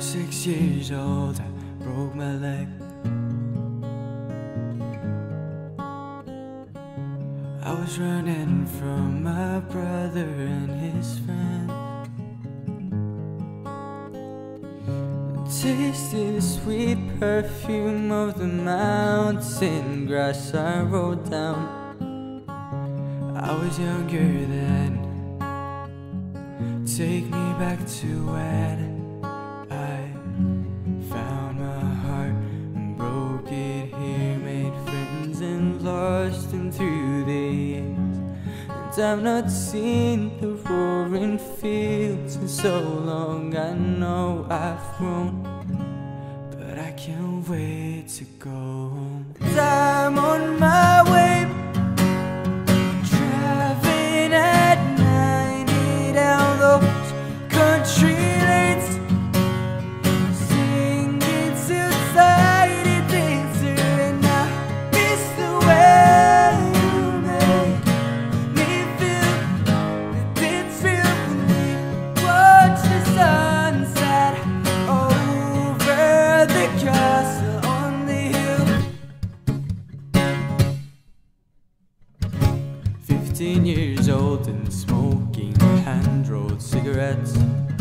was 6 years old, I broke my leg. I was running from my brother and his friends, tasting the sweet perfume of the mountain grass I rode down. I was younger then. Take me back to when I found my heart and broke it here, made friends and lost them through the years. And I've not seen the roaring fields in so long. I know I've grown, but I can't wait to go home. I'm on my way, driving at 90 down those country lanes, singing society dancer, and I miss the way you make me feel. It's real when we watch the sunset over the castle on the hill. 15 years old and smoking hand-rolled cigarettes,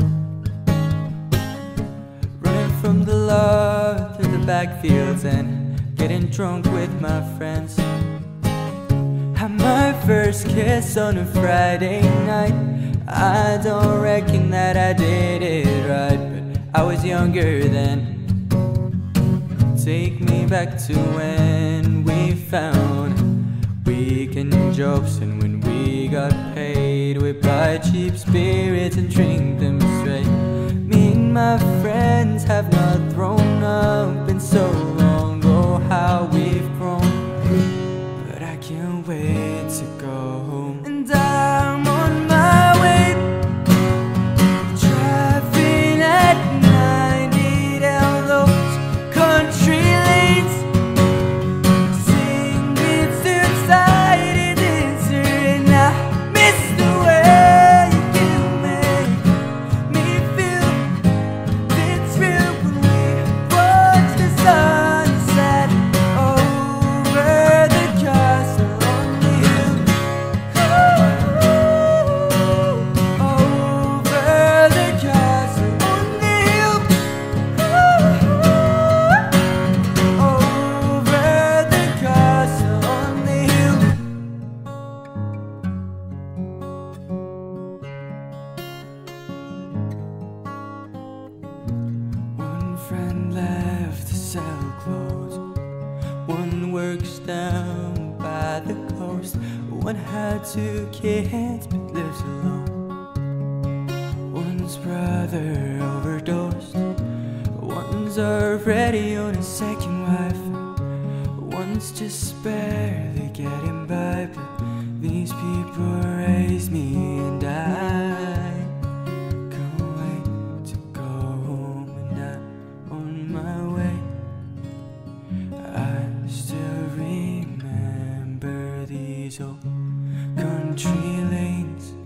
running from the law through the backfields and getting drunk with my friends. Had my first kiss on a Friday night. I don't reckon that I did it right, but I was younger then. Take me back to when we found weekend jobs, and when we got paid we'd buy cheap spirits and drink them straight. Me and my friends have not thrown up in so long. Oh, how we've grown, but I can't wait to go home. And I'm on my way, driving at 90 down those country lanes, singing society dancer, and I miss the way you make me feel. It's real when we watch the sunset over the castle on the hill. Over the castle on the hill. Over the castle on the hill. One friend left to sell clothes, one works down by the coast, one had 2 kids but lives alone. One's brother overdosed, one's already on his second wife, one's just barely getting by. But these people raised me, and I can't wait to go home. And I'm on my way. I still remember these old country lanes,